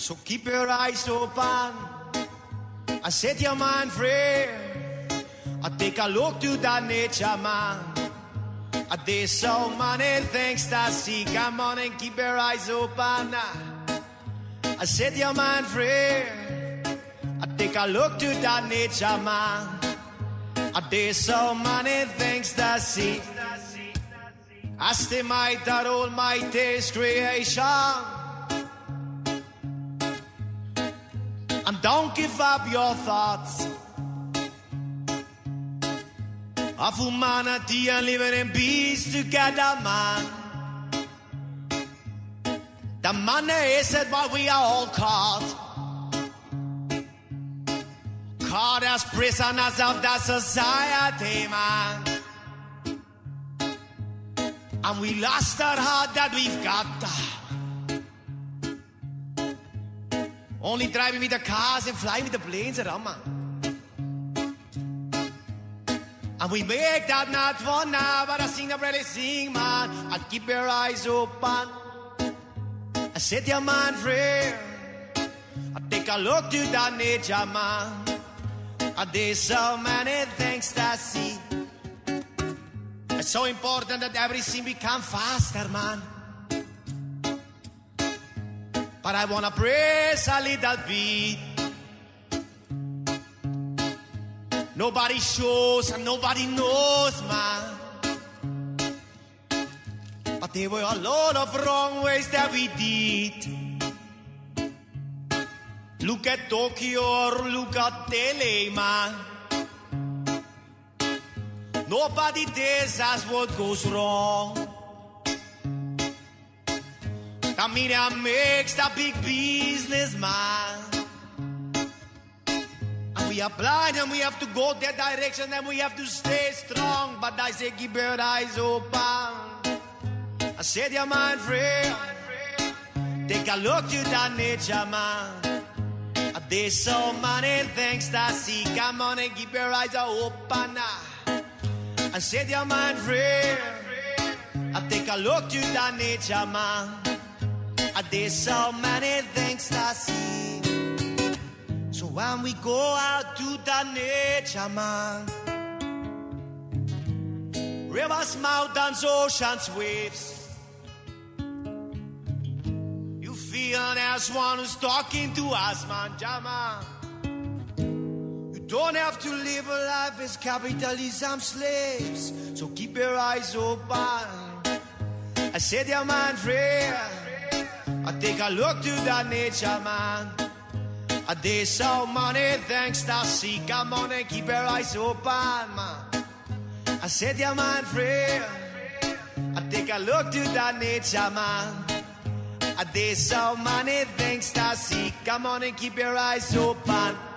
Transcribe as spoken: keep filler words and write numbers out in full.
So keep your eyes open and set your mind free. I take a look to the nature, man. There's so many things to see. Come on and keep your eyes open. I set your mind free. I take a look to the nature, man. There's so many things to see. I estimate that Almighty's creation. And don't give up your thoughts of humanity and living in peace together, man. The money isn't what we are all caught. Caught as prisoners of the society, man. And we lost that heart that we've got. Only driving with the cars and flying with the planes around, man. And we make that not for now, but I sing the really sing, man. And keep your eyes open and set your mind free. I take a look to the nature, man. And there's so many things to see. It's so important that everything become faster, man. But I wanna praise a little bit. Nobody shows and nobody knows, man. But there were a lot of wrong ways that we did. Look at Tokyo or look at L A, man. Nobody tells us what goes wrong. The media makes the big business, man. And we are blind and we have to go that direction and we have to stay strong. But I say keep your eyes open. I set your mind free. Take a look to the nature, man. There's so many things to see. Come on and keep your eyes open. And set your mind free. I take a look to the nature, man. There's so many things to see. So when we go out to the nature, man, rivers, mountains, oceans, waves, you feel there's one who's talking to us, man, Jama. You don't have to live a life as capitalism slaves. So keep your eyes open. I set your mind free. I take a look to the nature, man. There's so many things to see. Come on and keep your eyes open, man. I set your mind free. I take a look to the nature, man. There's so many things to see. Come on and keep your eyes open.